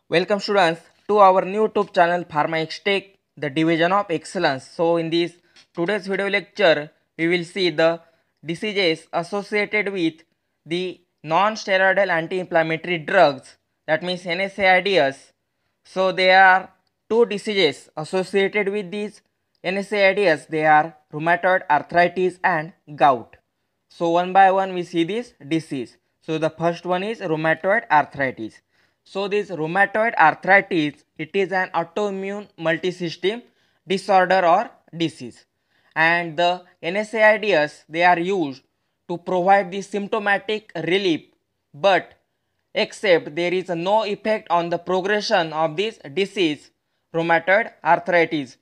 Welcome students to our new YouTube channel Pharma Tech, the division of excellence. So in this today's video lecture, we will see the diseases associated with the non-steroidal anti-inflammatory drugs, that means NSAIDs. So there are two diseases associated with these NSAIDs. They are rheumatoid arthritis and gout. So one by one we see this disease. So the first one is rheumatoid arthritis. So this rheumatoid arthritis, it is an autoimmune multisystem disorder or disease. And the NSAIDs, they are used to provide the symptomatic relief, but except there is no effect on the progression of this disease, rheumatoid arthritis.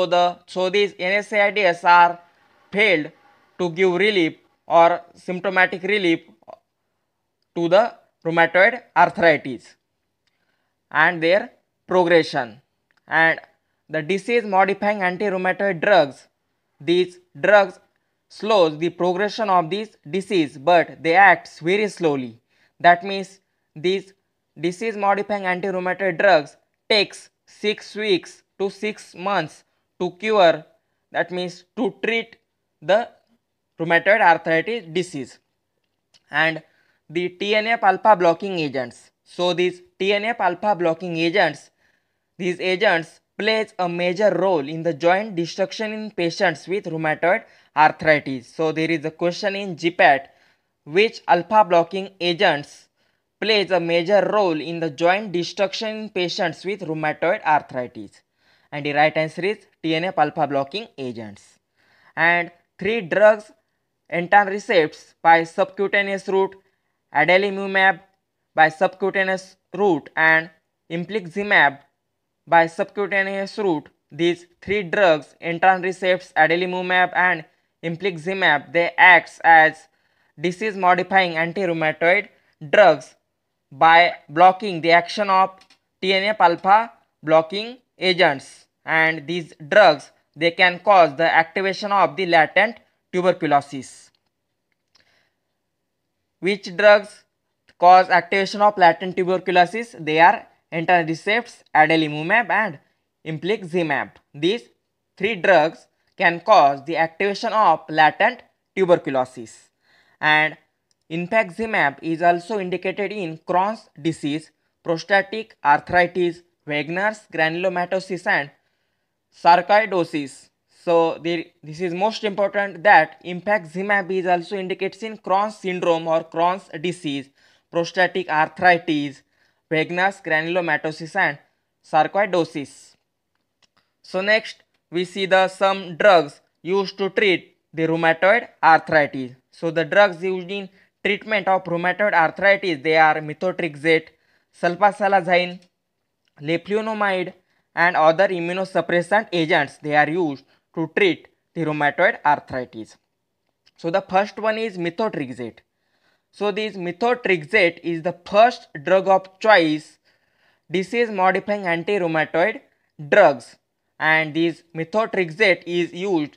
So these NSAIDs are failed to give relief or symptomatic relief to the rheumatoid arthritis and their progression. And the disease modifying anti-rheumatoid drugs, these drugs slows the progression of this disease, but they act very slowly. That means these disease modifying anti-rheumatoid drugs takes 6 weeks to 6 months to cure, that means to treat the rheumatoid arthritis disease. And the TNF alpha blocking agents. So these TNF alpha blocking agents, these agents plays a major role in the joint destruction in patients with rheumatoid arthritis. So there is a question in GPAT, which alpha blocking agents plays a major role in the joint destruction in patients with rheumatoid arthritis. And the right answer is TNF alpha blocking agents. And three drugs etanercept by subcutaneous route, adalimumab by subcutaneous route, and infliximab by subcutaneous route. These three drugs, etanercept, adalimumab and infliximab, they act as disease modifying anti-rheumatoid drugs by blocking the action of TNF alpha blocking agents, and these drugs, they can cause the activation of the latent tuberculosis. Which drugs cause activation of latent tuberculosis? They are etanercept, adalimumab and infliximab. These three drugs can cause the activation of latent tuberculosis. And infliximab is also indicated in Crohn's disease, prostatic arthritis, Wegener's granulomatosis and sarcoidosis. So this is most important that infliximab is also indicates in Crohn's syndrome or Crohn's disease, prostatic arthritis, Wegener's granulomatosis and sarcoidosis. So next we see the some drugs used to treat the rheumatoid arthritis. So the drugs used in treatment of rheumatoid arthritis, they are methotrexate, sulfasalazine, leflunomide and other immunosuppressant agents. They are used to treat the rheumatoid arthritis. So the first one is methotrexate. So this methotrexate is the first drug of choice disease modifying anti-rheumatoid drugs, and this methotrexate is used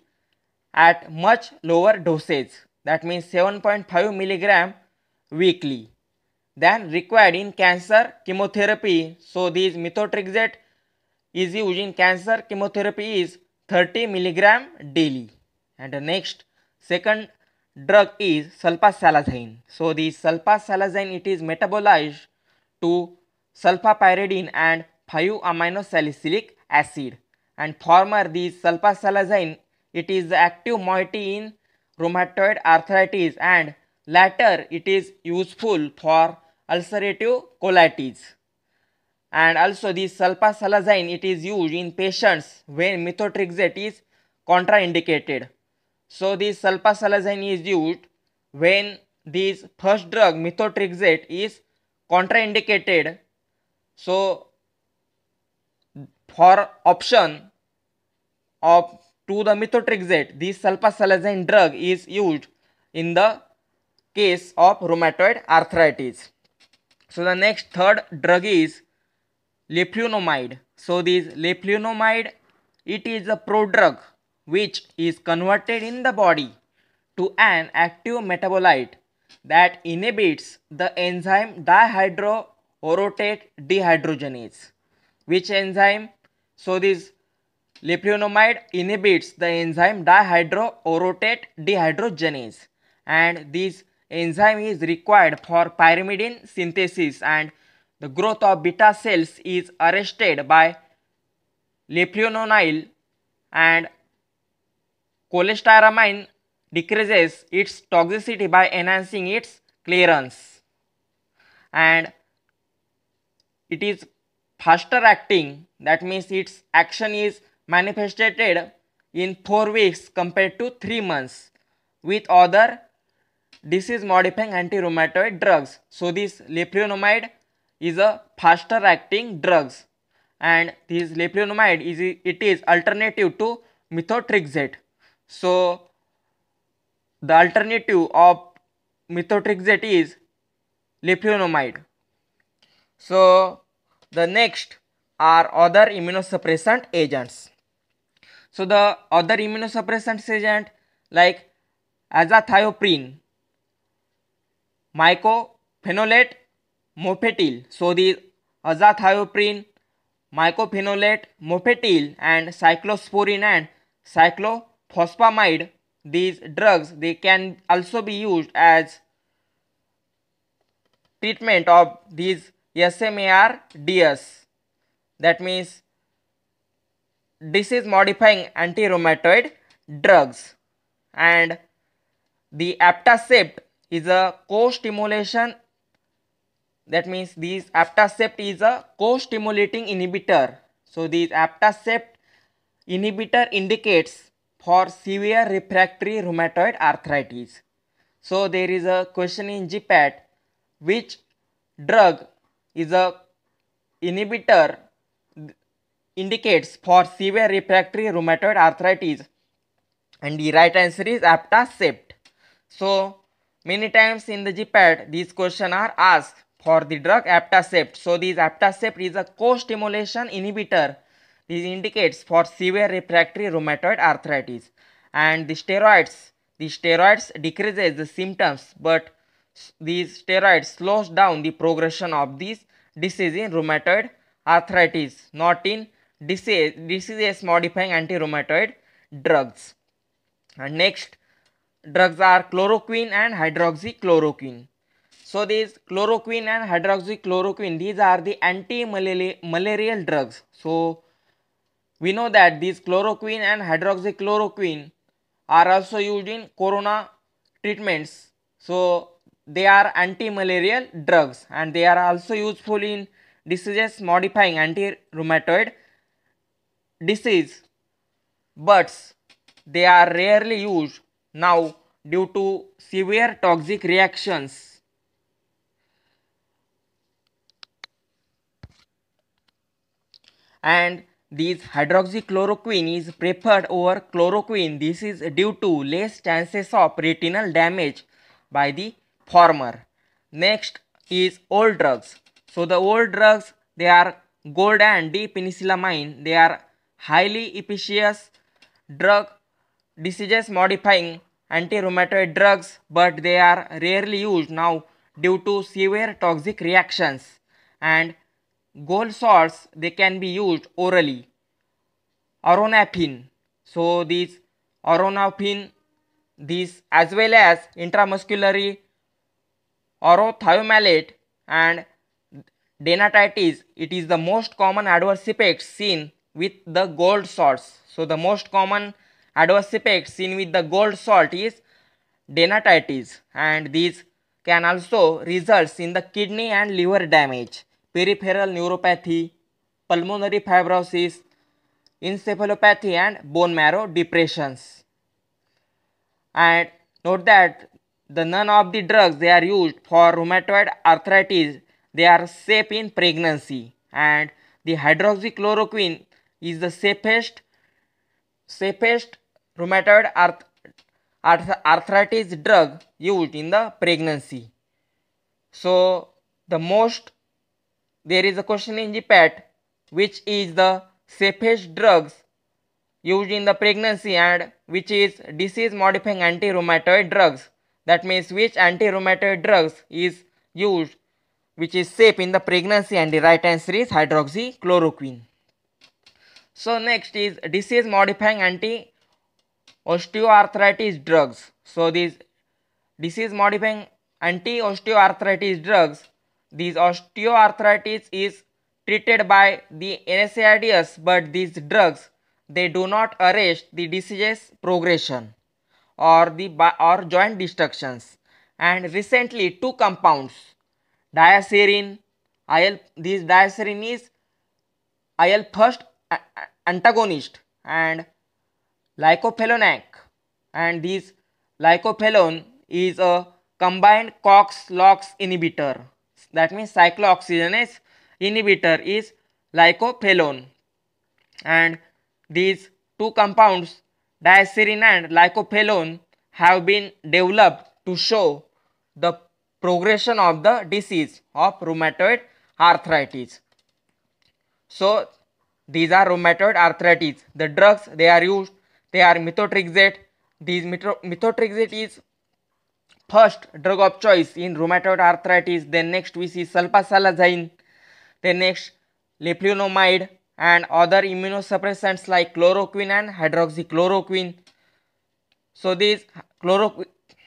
at much lower dosage, that means 7.5 milligram weekly, than required in cancer chemotherapy. So this methotrexate is used in cancer chemotherapy is 30 milligram daily. And the next second drug is sulfasalazine. So this sulfasalazine, it is metabolized to sulfapyridine and 5-aminosalicylic acid, and former this sulfasalazine, it is the active moiety in rheumatoid arthritis, and latter it is useful for ulcerative colitis. And also this sulfasalazine, it is used in patients when methotrexate is contraindicated. So this sulfasalazine is used when this first drug methotrexate is contraindicated. So for option of to the methotrexate, this sulfasalazine drug is used in the case of rheumatoid arthritis. So the next third drug is leflunomide. So this leflunomide, it is a prodrug which is converted in the body to an active metabolite that inhibits the enzyme orotate dehydrogenase. Which enzyme? So this leflunomide inhibits the enzyme dihydroorotate dehydrogenase, and this enzyme is required for pyrimidine synthesis, and the growth of beta cells is arrested by leflunomide, and cholestyramine decreases its toxicity by enhancing its clearance, and it is faster acting, that means its action is manifested in 4 weeks compared to 3 months with other disease modifying anti-rheumatoid drugs. So this leflunomide is a faster acting drugs, and this leflunomide is alternative to methotrexate. So the alternative of methotrexate is leflunomide. So the next are other immunosuppressant agents. So the other immunosuppressant agent like azathioprine, mycophenolate mofetil. So the azathioprine, mycophenolate mofetil, and cyclosporin and cyclophosphamide, these drugs they can also be used as treatment of these SMARDs, that means disease modifying anti-rheumatoid drugs. And the abtacept is a co-stimulation, that means this abtacept is a co-stimulating inhibitor. So this abtacept inhibitor indicates for severe refractory rheumatoid arthritis. So there is a question in GPAT, which drug is a inhibitor indicates for severe refractory rheumatoid arthritis, and the right answer is abtacept. So many times in the GPAT these questions are asked for the drug abtacept. So this abtacept is a co-stimulation inhibitor. This indicates for severe refractory rheumatoid arthritis. And the steroids decreases the symptoms, but these steroids slows down the progression of this disease in rheumatoid arthritis, not in diseases modifying anti-rheumatoid drugs. And next drugs are chloroquine and hydroxychloroquine. So these chloroquine and hydroxychloroquine, these are the anti-malarial drugs. So we know that these chloroquine and hydroxychloroquine are also used in corona treatments. So they are anti-malarial drugs, and they are also useful in diseases modifying anti-rheumatoid disease, but they are rarely used now due to severe toxic reactions. And this hydroxychloroquine is preferred over chloroquine. This is due to less chances of retinal damage by the former. Next is old drugs. So the old drugs, they are gold and D-penicillamine. They are highly efficacious drug diseases modifying anti-rheumatoid drugs, but they are rarely used now due to severe toxic reactions. And gold salts, they can be used orally. Auronapine, so this auronapine, this as well as intramuscularly orothiomycin and denatitis, it is the most common adverse effects seen with the gold salts. So the most common adverse effects seen with the gold salt is denatitis, and these can also result in the kidney and liver damage, peripheral neuropathy, pulmonary fibrosis, encephalopathy, and bone marrow depressions. And note that the none of the drugs they are used for rheumatoid arthritis, they are safe in pregnancy, and the hydroxychloroquine is the safest rheumatoid arthritis drug used in the pregnancy. So there is a question in GPAT, which is the safest drugs used in the pregnancy and which is disease modifying anti-rheumatoid drugs. That means which anti-rheumatoid drugs is used which is safe in the pregnancy, and the right answer is hydroxychloroquine. So next is disease modifying anti-osteoarthritis drugs. So these disease modifying anti-osteoarthritis drugs, these osteoarthritis is treated by the NSAIDs, but these drugs, they do not arrest the disease's progression or joint destructions. And recently two compounds, diacerin, this diacerin is IL first antagonist, and lycophenolate, and this lycophenolate is a combined COX-LOX inhibitor. That means cyclooxygenase inhibitor is lycophenolate, and these two compounds, diacerin and lycophenolate, have been developed to show the progression of the disease of rheumatoid arthritis. So these are rheumatoid arthritis. The drugs they are used, they are methotrexate. These methotrexate is first drug of choice in rheumatoid arthritis. Then next we see sulfasalazine. Then next leflunomide and other immunosuppressants like chloroquine and hydroxychloroquine. So these chloroquine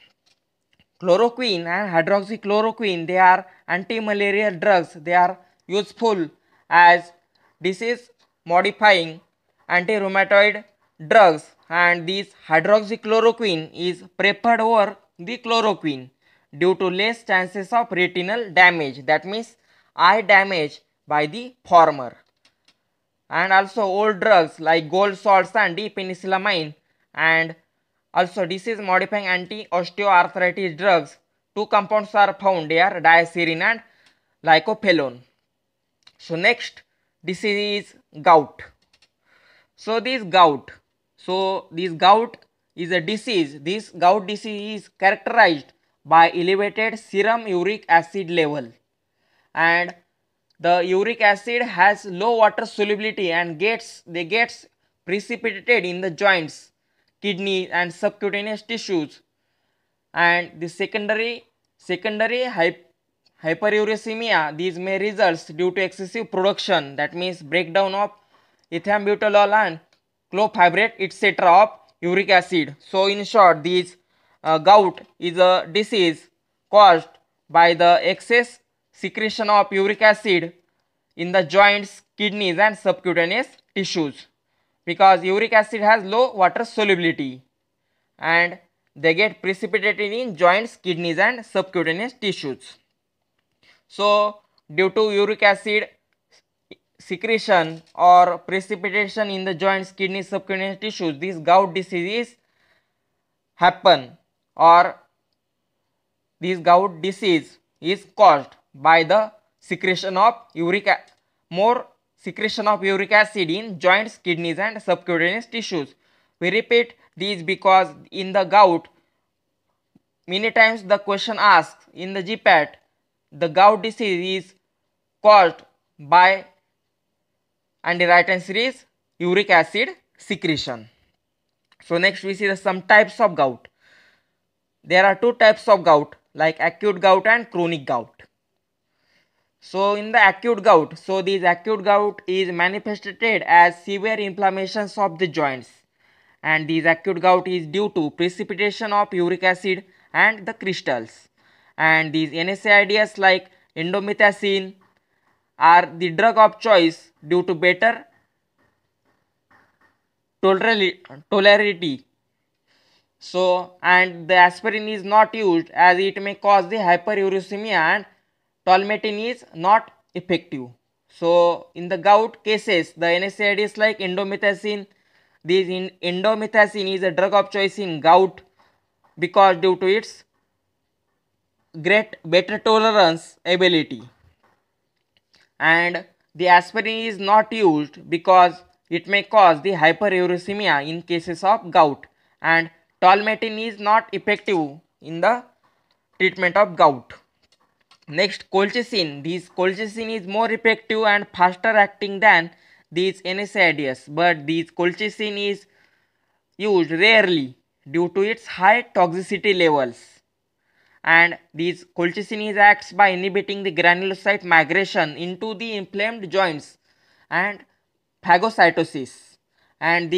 and hydroxychloroquine, they are anti-malarial drugs. They are useful as disease modifying anti-rheumatoid drugs, and this hydroxychloroquine is preferred over the chloroquine due to less chances of retinal damage, that means eye damage by the former. And also old drugs like gold salts and D-penicillamine, and also disease modifying anti-osteoarthritis drugs, two compounds are found here, diacerin and lycophenolate. So next disease is gout. So this gout is a disease. This gout disease is characterized by elevated serum uric acid level, and the uric acid has low water solubility and gets precipitated in the joints, kidneys and subcutaneous tissues. And the secondary hyperuricemia, these may result due to excessive production, that means breakdown of ethambutolol and clofibrate etc. of uric acid. So in short, this gout is a disease caused by the excess secretion of uric acid in the joints, kidneys and subcutaneous tissues, because uric acid has low water solubility and they get precipitated in joints, kidneys and subcutaneous tissues. So due to uric acid secretion or precipitation in the joints, kidneys, subcutaneous tissues, this gout disease happen, or this gout disease is caused by the secretion of more secretion of uric acid in joints, kidneys and subcutaneous tissues. We repeat these because in the gout, many times the question asked in the GPAT, the gout disease is caused by, and the right answer is uric acid secretion. So next we see some types of gout. There are two types of gout, like acute gout and chronic gout. So in the acute gout, this acute gout is manifested as severe inflammations of the joints, and this acute gout is due to precipitation of uric acid and the crystals. And these NSAIDs like indomethacin are the drug of choice due to better tolerability. So, and the aspirin is not used as it may cause the hyperuricemia, and tolmetin is not effective. So in the gout cases, the NSAIDs like indomethacin, this indomethacin is a drug of choice in gout because due to its better tolerance ability. And the aspirin is not used because it may cause the hyperuricemia in cases of gout, and tolmetin is not effective in the treatment of gout. Next, colchicine. This colchicine is more effective and faster acting than these NSAIDs, but this colchicine is used rarely due to its high toxicity levels. and these colchicine acts by inhibiting the granulocyte migration into the inflamed joints and phagocytosis. And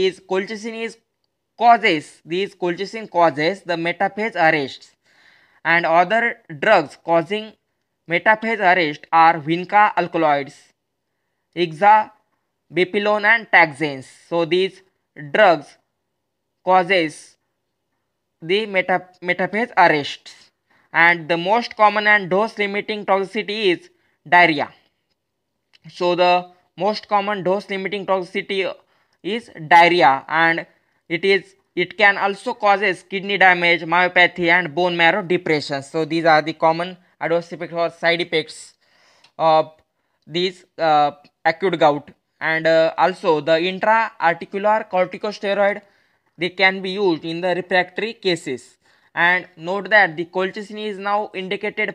these colchicine causes the metaphase arrests. And other drugs causing metaphase arrest are vinca alkaloids, ixabepilone and taxanes. So these drugs causes the metaphase arrests. And the most common and dose limiting toxicity is diarrhea. So the most common dose limiting toxicity is diarrhea, and it can also causes kidney damage, myopathy and bone marrow depression. So these are the common adverse effects or side effects of these acute gout. And also the intra-articular corticosteroid, they can be used in the refractory cases. And note that the colchicine is now indicated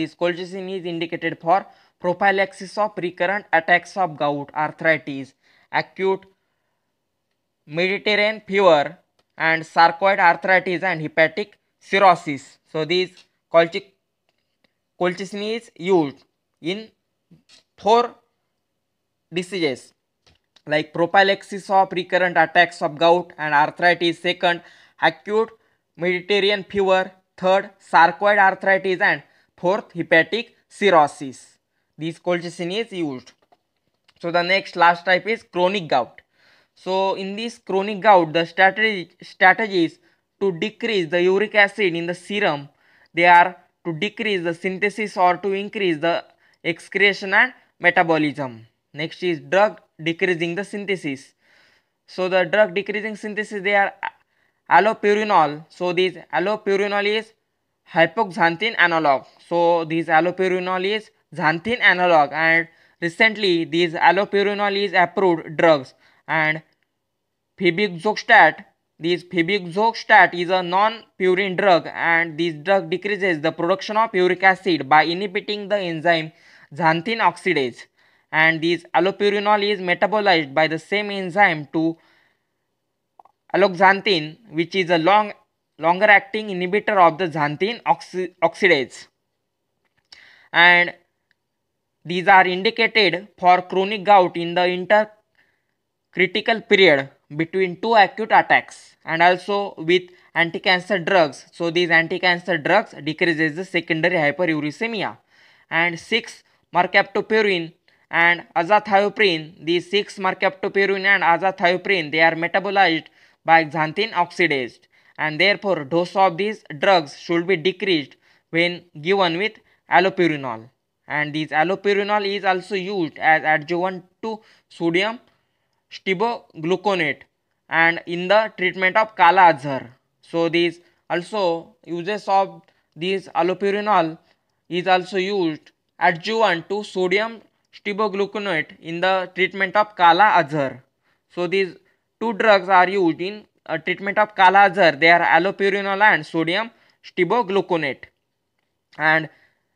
for prophylaxis of recurrent attacks of gout, arthritis, acute Mediterranean fever and sarcoid arthritis and hepatic cirrhosis. So these colchicine is used in 4 diseases like prophylaxis of recurrent attacks of gout and arthritis, second acute Mediterranean fever, third sarcoid arthritis and fourth hepatic cirrhosis. This colchicine is used. So the next last type is chronic gout. So in this chronic gout, the strategies to decrease the uric acid in the serum, they are to decrease the synthesis or to increase the excretion and metabolism. Next is drug decreasing the synthesis. So the drug decreasing synthesis, they are allopurinol. So this allopurinol is hypoxanthine analog. So this allopurinol is xanthine analog, and recently these allopurinol is approved drugs. And febuxostat, this febuxostat is a non-purine drug, and this drug decreases the production of uric acid by inhibiting the enzyme xanthine oxidase. And this allopurinol is metabolized by the same enzyme to alloxanthine, which is a longer acting inhibitor of the xanthine oxidase. And these are indicated for chronic gout in the intercritical period between 2 acute attacks, and also with anti-cancer drugs. So these anti-cancer drugs decreases the secondary hyperuricemia. And 6-mercaptopurine and azathioprine, these 6-mercaptopurine and azathioprine, they are metabolized by xanthine oxidase, and therefore dose of these drugs should be decreased when given with allopurinol. And this allopurinol is also used as adjuvant to sodium stibogluconate and in the treatment of Kala Azhar. So these also uses of this allopurinol is also used adjuvant to sodium stibogluconate in the treatment of Kala Azhar. So these 2 drugs are used in treatment of Kala Azhar. They are allopurinol and sodium stibogluconate. And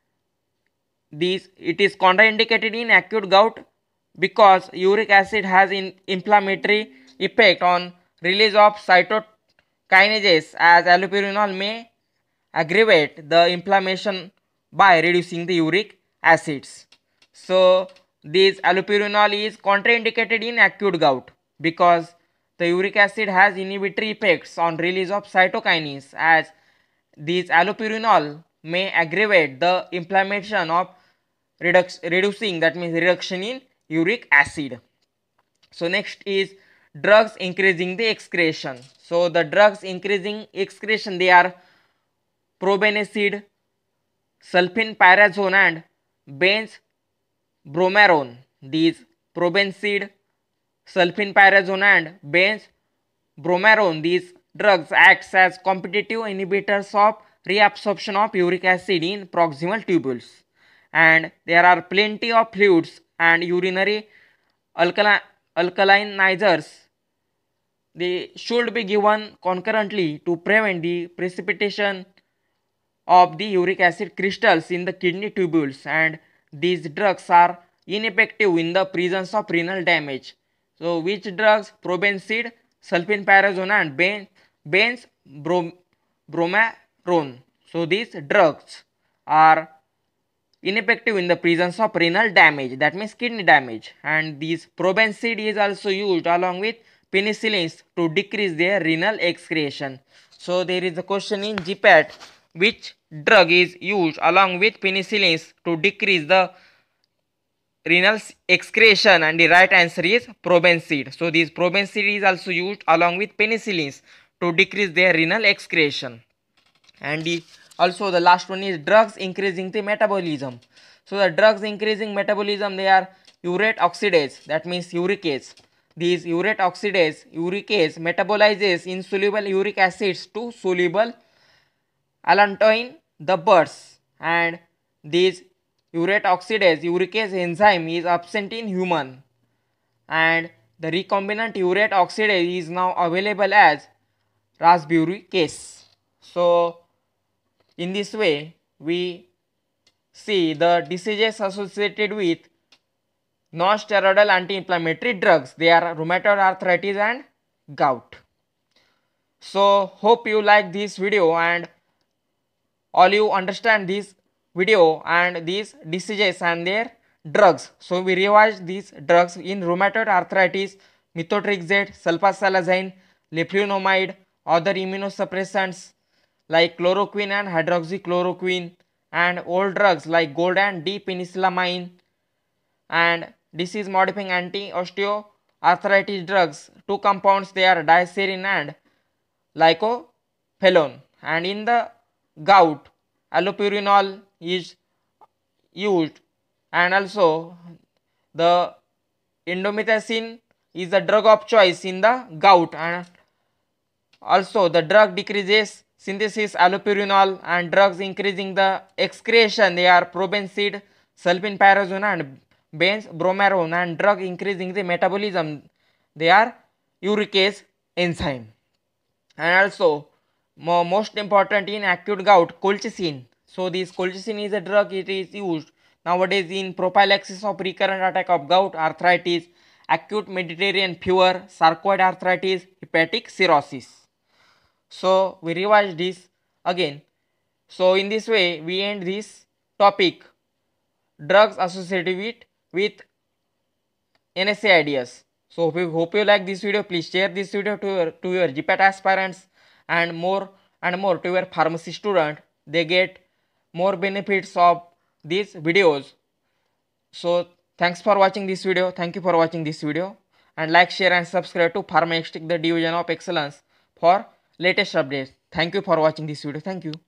it is contraindicated in acute gout because uric acid has an inflammatory effect on release of cytokinases, as allopurinol may aggravate the inflammation by reducing the uric acids. So this allopurinol is contraindicated in acute gout because the uric acid has inhibitory effects on release of cytokines, as this allopurinol may aggravate the inflammation of reducing in uric acid. So next is drugs increasing the excretion. So the drugs increasing excretion, they are probenecid, sulfenpyrazone and benzbromarone. These probenecid, sulfenpyrazone and benzbromarone, these drugs acts as competitive inhibitors of reabsorption of uric acid in proximal tubules. And there are plenty of fluids and urinary alkalinizers. They should be given concurrently to prevent the precipitation of the uric acid crystals in the kidney tubules, and these drugs are ineffective in the presence of renal damage. So which drugs? Probenecid, sulfenpyrazone and benzbromarone. So these drugs are ineffective in the presence of renal damage, that means kidney damage, and these probenecid is also used along with penicillins to decrease their renal excretion. So there is a question in GPAT, which drug is used along with penicillins to decrease the renal excretion, and the right answer is probenecid. So this probenecid is also used along with penicillins to decrease their renal excretion. And also the last one is drugs increasing the metabolism. So the drugs increasing metabolism, they are urate oxidase, that means uricase. These urate uricase metabolizes insoluble uric acids to soluble allantoin the buds, and this urate uricase enzyme is absent in human, and the recombinant urate oxidase is now available as rasburicase. So in this way we see the diseases associated with non-steroidal anti-inflammatory drugs. They are rheumatoid arthritis and gout. So hope you like this video and all you understand this video and these diseases and their drugs. So we revised these drugs in rheumatoid arthritis: methotrexate, sulfasalazine, leflunomide, other immunosuppressants like chloroquine and hydroxychloroquine, and old drugs like gold and D-penicillamine, and disease modifying anti-osteoarthritis drugs. Two compounds, they are diacerin and lycophenolone. And in the gout, allopurinol is used, and also the indomethacin is the drug of choice in the gout, and also the drug decreases synthesis allopurinol, and drugs increasing the excretion, they are probenecid, sulfenpyrazone and benzbromarone, and drug increasing the metabolism, they are uricase enzyme. And also most important in acute gout, colchicine. So this colchicine is a drug, it is used nowadays in prophylaxis of recurrent attack of gout, arthritis, acute Mediterranean fever, sarcoid arthritis, hepatic cirrhosis. So we revise this again. So in this way we end this topic, drugs associated with NSA ideas. So hope you like this video. Please share this video to your GPAT aspirants, and more to your pharmacy student. They get more benefits of these videos. So thanks for watching this video. Thank you for watching this video, and like, share and subscribe to Pharma Extech, the Division of Excellence, for latest updates. Thank you for watching this video. Thank you.